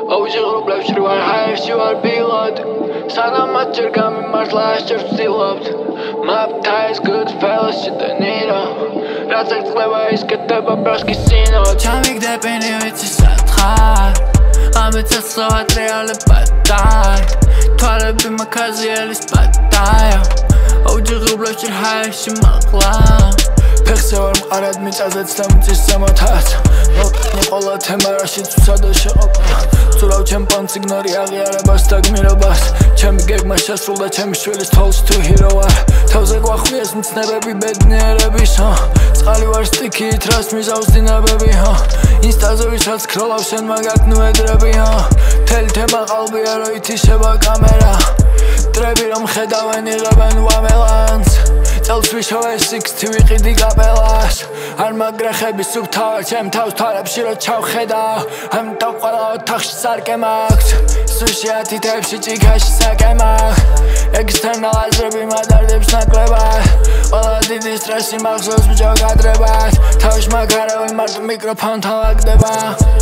აუჯი ღრუბლებში ვარ ჰაერში ვარ პილოტი სანამ გამიმართლა ვცდილობდი Pattaya Goodfellasში და Niro რაც წყდება ის კეთდება ბროსკი სინოდი ჩამიგდე Pinი ვიცი სათხარ ღამე ცეცხლზე ვატრიალე Pattaya თვალები აზიელის Pattaya აუჯი ღრუბლებში ჰაერში მაღლა ფეხზე ვარ მყარად მიწაზეც და მიწის ზემოთაც ყველა თემა რაშიც ვცადე შეყოფა ცურავ ჩემპონ სიგნორი აღიარებას და გმირობას ჩემი გეგმა შესრულდა ჩემი შვილის თვალს თუ ჰირო ვარ თავზე გვახვიეს მცნებები ბედნიერების წყალი ვარ სტიქით რას მიზავს დინებები ინსტაზე ვისაც ქროლავ შენ მაგათ ნუედრები მთელი თემა ყალბია რო ითიშება კამერა დრები რომ ხედავენ იღებენ ვამელანს წელს ვიშოვე 60 ვიყიდი კაპელას არ მაგრეხები სუფთავად ჩემ თავს თვალებში რო ჩავხედავ ამიტომ ყველა ოთახში სარკე მაქვს სუში თებში ჭიქაში საკე მაქვს ექსტერნალ აზრები მადარდებს ნაკლებად ყველა დიდი სტრესი მახსოვს ბიჭო გადრებად თავში მაგარავენ მარტო მიკროფონთან ვაგდება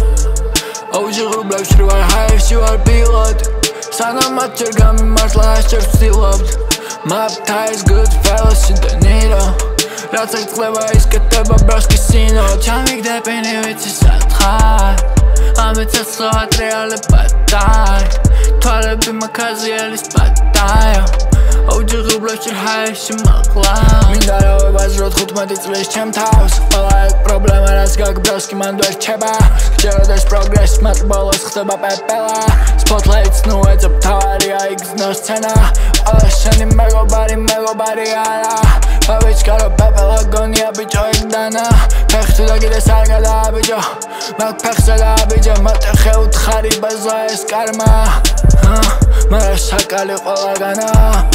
აუჯი ღრუბლებში ვარ ჰაერში ვარ პილოტი სანამ გამიმართლა ვცდილობდი Pattaya Goodfellasში და Niro რაც წყდება ის კეთდება ბროსკი სინოდი ჩამიგდე Pinი ვიცი სათხარ ღამე ცეცხლზე ვატრიალე Pattaya თვალები აზიელის Pattaya აუჯი ღრუბლებში ჰაერში მაღლა მინდა რომ ვაზროთ 15 წლის ჩემ თავს ყველა ეგ პრობლემა რაც გაქვს ბროსკი მან ვერ რჩება ჯეროდეს პროგრესი მათ ბოლოს ხდება პეპელა სპოტლაიტს ნუ ეძებ თავარია იგზნო სცენა ყველა შენი მეგობარი არა ბაბიჩკარო პეპელა გონია ბიჭო იგდანა ფეხში და კიდეს არ გადააბიჯო მაგ ფეხზე დააბიჯე მარტო ხეუთხარი ბაზა ეს კარმა მარა შაკალი ყველგანა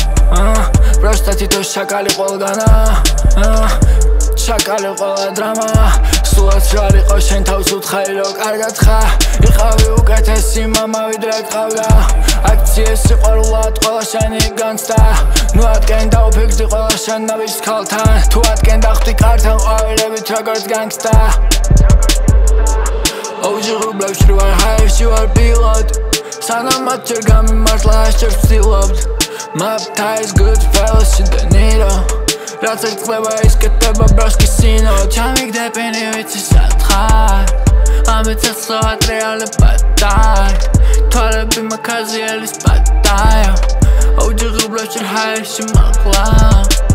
просто თითო შაკალი ყველგანა შაკალი ყველა დრამა სულაც რა იყო შენ თავს უთხარი რო კარგად ხარ იყავი უკეთესი მამა ვიდრე ყავდა აქციეს სიყვარულად ყველა შენი განცდა ნუ ატკენ დაუფიქრდი ყველა შენ ნავის ქალთან თუ ატკენ დახვდი კართან ყვავილებით როგორც განგსტა აუჯი ღრუბლებში ვარ ჰაერში ვარ პილოტი სანამ გამიმართლა ვცდილობდი Pattaya Goodfellasში და Niro რაც წყდება ის კეთდება ბროსკი სინოდი ჩამიგდე Pinი ვიცი სათხარ ღამე ცეცხლზე ვატრიალე Pattaya თვალები აზიელის Pattaya აუჯი ღრუბლებში ჰაერში მაღლა